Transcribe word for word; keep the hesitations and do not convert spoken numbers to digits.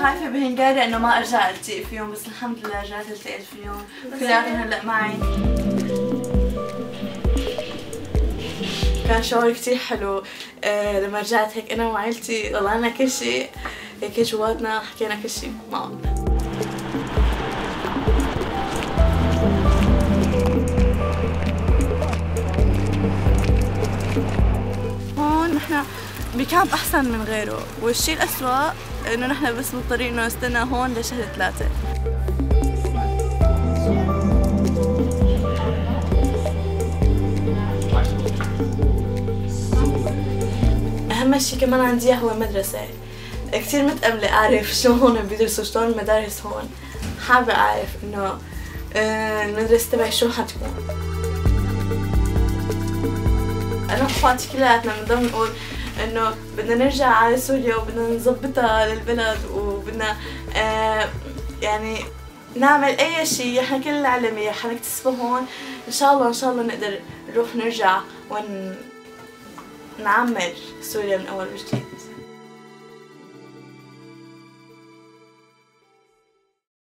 خايفة بهنغاريا انه ما ارجع التقي فيهم، بس الحمد لله رجعت التقيت فيهم كلياتهم هلا معي. كان شعور كتير حلو آه لما رجعت هيك انا وعائلتي طلعنا كل شيء هيك جواتنا، حكينا كل شيء معهم. هون نحن بكامب احسن من غيره، والشيء الاسوء انه نحن بس مضطرين انه نستنى هون لشهر ثلاثة. اهم شيء كمان عندي هو المدرسة، كثير متأملة اعرف شو هون بيدرسوا، شلون المدارس هون، حابة اعرف انه المدرسة تبعي شو حتكون. انا واخواتي كلياتنا بنضل نقول انه بدنا نرجع على سوريا وبدنا نظبطها للبلد وبدنا آه يعني نعمل اي شيء، احنا كل العالمية حنكتسبه هون ان شاء الله. ان شاء الله نقدر نروح نرجع ونعمر سوريا من اول وجديد.